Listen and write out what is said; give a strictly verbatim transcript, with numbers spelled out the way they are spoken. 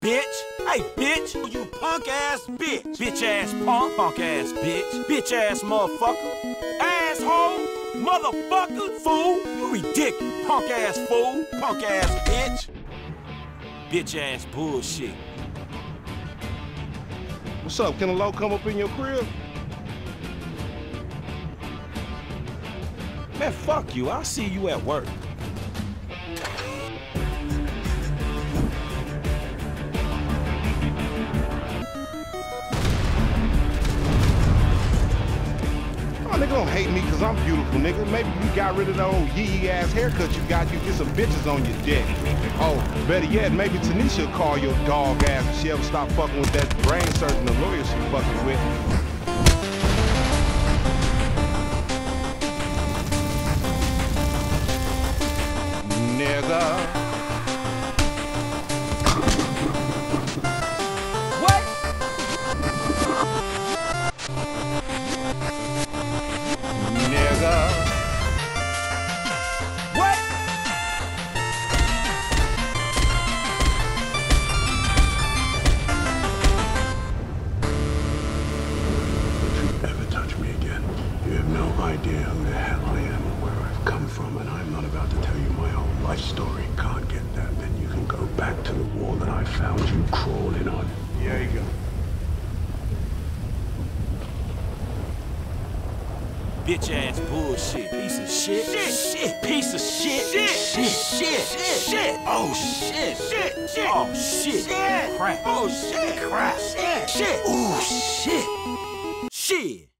bitch. Hey, bitch. You punk ass bitch. Bitch ass punk. Punk ass bitch. Bitch ass motherfucker. Asshole. Motherfucker. Fool. You ridiculous. Punk ass fool. Punk ass bitch. Bitch ass bullshit. What's up? Can a low come up in your crib? Man, fuck you. I'll see you at work. Oh, nigga don't hate me because I'm beautiful, nigga. Maybe you got rid of the old yee-yee-ass haircut you got, you get some bitches on your dick. Oh, better yet, maybe Tanisha will call your dog ass if she ever stop fucking with that brain surgeon, the lawyer she fucking with. Nigga. What? Nigga. What? If you ever touch me again, you have no idea who the hell I am or where I've come from, and I'm not about to tell you my whole life story. Can't get that, then you can go back to the wall that I found you crawling on. There you go. Bitch ass bullshit. Piece of shit. Shit. Shit. Piece of shit. Shit. Shit. Shit. Shit. Shit. Oh shit. Shit. Shit. Oh shit. Shit. Crap. Oh shit. Crap. Shit. Shit. Ooh shit. Shit.